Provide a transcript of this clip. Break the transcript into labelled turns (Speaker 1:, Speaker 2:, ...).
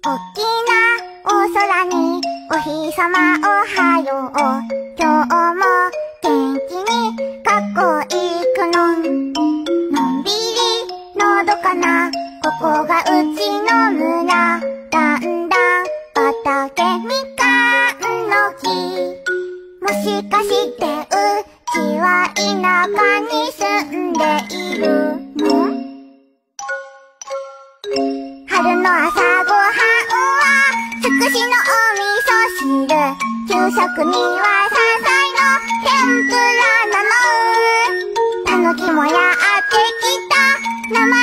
Speaker 1: おっきなお空にお日様おはよう。今日も元気に学校行くの。のんびりのどかなここがうちの村。だんだん畑みかんの木。もしかしてうちは田舎に住んでいるの？春の朝ごはんはつくしのお味噌汁。給食には山菜の天ぷらなの。たぬきもやってきた。名前